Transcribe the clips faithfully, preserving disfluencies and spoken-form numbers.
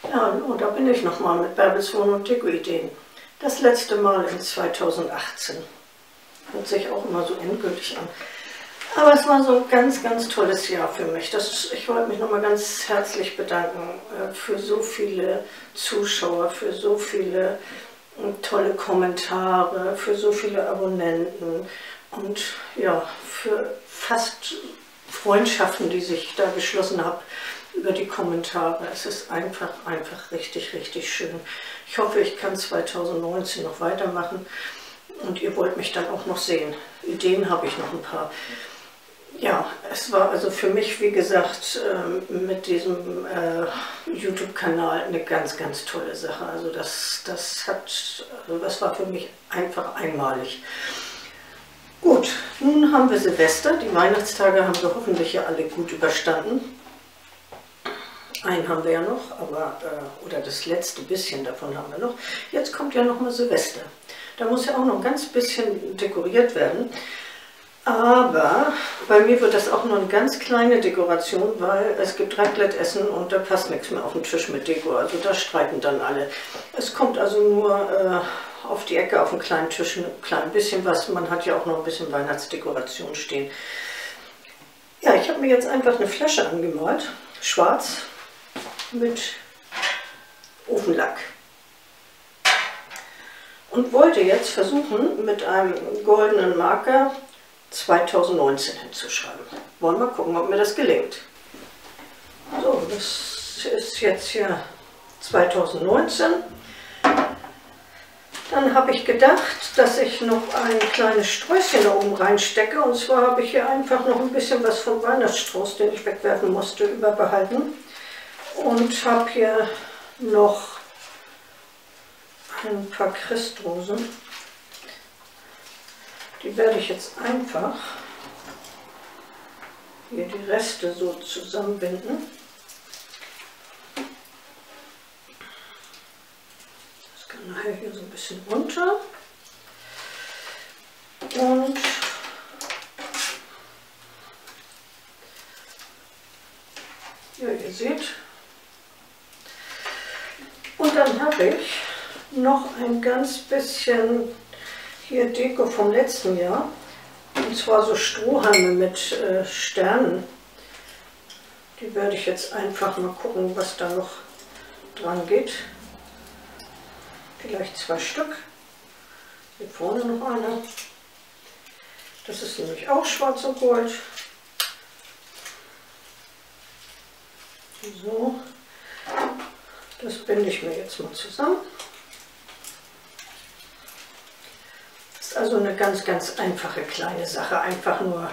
Ja, und da bin ich nochmal mit Bärbels Wohn- und Deko-Ideen. Das letzte Mal in zweitausendachtzehn. Hört sich auch immer so endgültig an. Aber es war so ein ganz, ganz tolles Jahr für mich. Das, ich wollte mich nochmal ganz herzlich bedanken äh, für so viele Zuschauer, für so viele äh, tolle Kommentare, für so viele Abonnenten und ja, für fast Freundschaften, die sich da geschlossen haben über die Kommentare. Es ist einfach, einfach richtig, richtig schön. Ich hoffe, ich kann zweitausendneunzehn noch weitermachen und ihr wollt mich dann auch noch sehen. Ideen habe ich noch ein paar. Ja, es war also für mich, wie gesagt, mit diesem YouTube-Kanal eine ganz, ganz tolle Sache. Also das, das, hat, also das war für mich einfach einmalig. Gut, nun haben wir Silvester. Die Weihnachtstage haben wir hoffentlich ja alle gut überstanden. Einen haben wir ja noch, aber, äh, oder das letzte bisschen davon haben wir noch. Jetzt kommt ja noch mal Silvester. Da muss ja auch noch ein ganz bisschen dekoriert werden. Aber bei mir wird das auch nur eine ganz kleine Dekoration, weil es gibt Raclette-Essen und da passt nichts mehr auf den Tisch mit Deko. Also da streiten dann alle. Es kommt also nur äh, auf die Ecke, auf einen kleinen Tisch, ein klein bisschen was. Man hat ja auch noch ein bisschen Weihnachtsdekoration stehen. Ja, ich habe mir jetzt einfach eine Flasche angemalt, schwarz, mit Ofenlack. Und wollte jetzt versuchen, mit einem goldenen Marker zweitausendneunzehn hinzuschreiben. Wollen wir mal gucken, ob mir das gelingt. So, das ist jetzt hier zweitausendneunzehn. Dann habe ich gedacht, dass ich noch ein kleines Sträußchen da oben reinstecke. Und zwar habe ich hier einfach noch ein bisschen was vom Weihnachtsstrauß, den ich wegwerfen musste, überbehalten. Und habe hier noch ein paar Christrosen. Die werde ich jetzt einfach hier die Reste so zusammenbinden. Das kann nachher hier so ein bisschen runter. Und ja, ihr seht. Und dann habe ich noch ein ganz bisschen hier Deko vom letzten Jahr. Und zwar so Strohhalme mit äh, Sternen. Die werde ich jetzt einfach mal gucken, was da noch dran geht. Vielleicht zwei Stück. Hier vorne noch einer. Das ist nämlich auch schwarz und gold. So. Das binde ich mir jetzt mal zusammen. Das ist also eine ganz, ganz einfache kleine Sache. Einfach nur,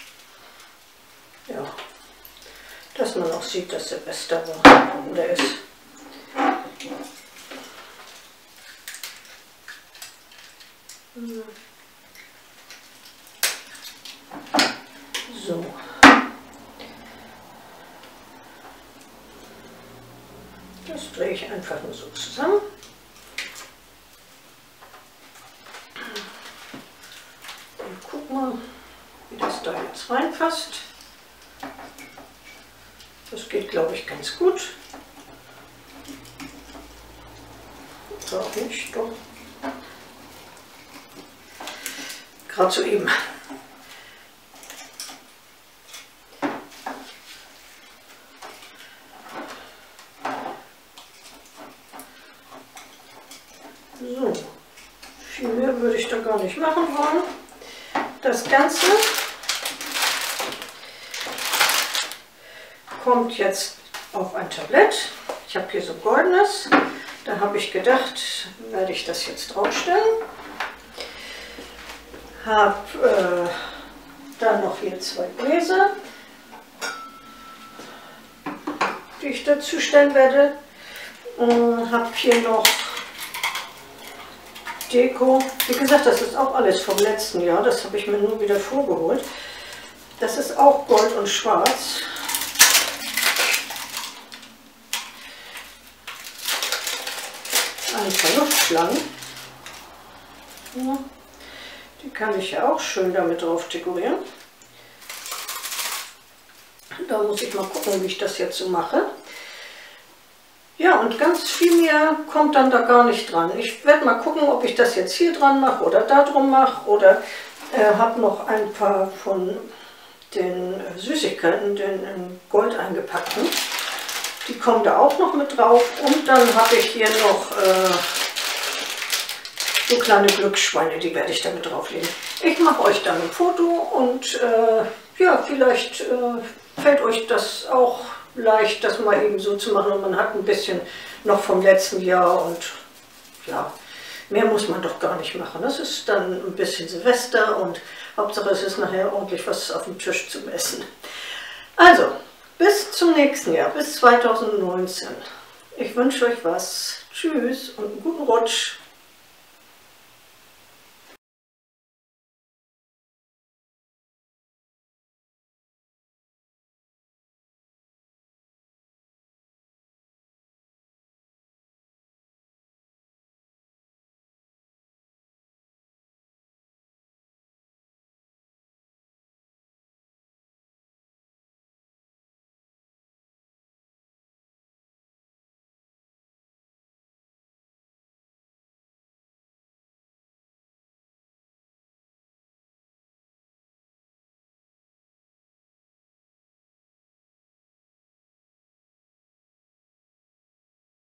ja, dass man auch sieht, dass Silvester war oder ist. So. Das drehe ich einfach nur so zusammen. Und guck mal, wie das da jetzt reinpasst. Das geht, glaube ich, ganz gut. Oder auch nicht, doch. Gerade so eben. So, viel mehr würde ich da gar nicht machen wollen. Das Ganze kommt jetzt auf ein Tablett. Ich habe hier so goldenes. Da habe ich gedacht, werde ich das jetzt draufstellen. Habe äh, dann noch hier zwei Gläser, die ich dazu stellen werde. Äh, habe hier noch Deko. Wie gesagt, das ist auch alles vom letzten Jahr. Das habe ich mir nur wieder vorgeholt. Das ist auch Gold und Schwarz. Ein paar Luftschlangen. Ja, die kann ich ja auch schön damit drauf dekorieren. Da muss ich mal gucken, wie ich das jetzt so mache. Ja, und ganz viel mehr kommt dann da gar nicht dran. Ich werde mal gucken, ob ich das jetzt hier dran mache oder da drum mache oder äh, habe noch ein paar von den Süßigkeiten, den in Gold eingepackten. Die kommen da auch noch mit drauf. Und dann habe ich hier noch äh, so kleine Glücksschweine, die werde ich da mit drauflegen. Ich mache euch dann ein Foto und äh, ja, vielleicht äh, fällt euch das auch leicht, das mal eben so zu machen und man hat ein bisschen noch vom letzten Jahr und ja, mehr muss man doch gar nicht machen. Das ist dann ein bisschen Silvester und Hauptsache es ist nachher ordentlich was auf dem Tisch zum Essen. Also, bis zum nächsten Jahr, bis zweitausendneunzehn. Ich wünsche euch was. Tschüss und einen guten Rutsch.